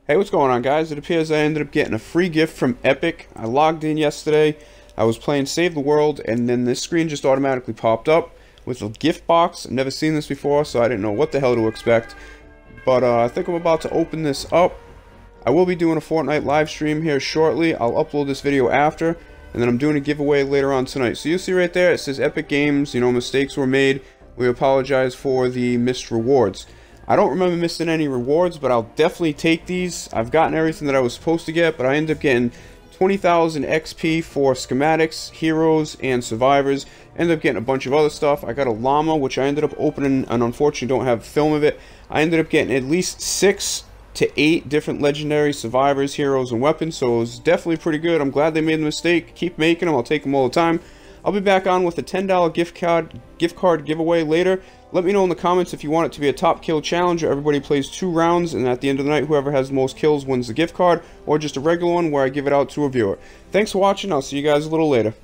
Hey, what's going on, guys? It appears I ended up getting a free gift from Epic. I logged in yesterday, I was playing Save the World, and then this screen just automatically popped up with a gift box. I've never seen this before, so I didn't know what the hell to expect. But I think I'm about to open this up. I will be doing a Fortnite live stream here shortly. I'll upload this video after, and then I'm doing a giveaway later on tonight. So you'll see right there, it says Epic Games, you know, mistakes were made. We apologize for the missed rewards. I don't remember missing any rewards, but I'll definitely take these. I've gotten everything that I was supposed to get, but I ended up getting 20,000 XP for schematics, heroes, and survivors. Ended up getting a bunch of other stuff. I got a llama, which I ended up opening, and unfortunately don't have film of it. I ended up getting at least 6 to 8 different legendary survivors, heroes, and weapons, so it was definitely pretty good. I'm glad they made the mistake. Keep making them. I'll take them all the time. I'll be back on with a $10 gift card giveaway later. Let me know in the comments if you want it to be a top kill challenge where everybody plays 2 rounds, and at the end of the night, whoever has the most kills wins the gift card, or just a regular one where I give it out to a viewer. Thanks for watching. I'll see you guys a little later.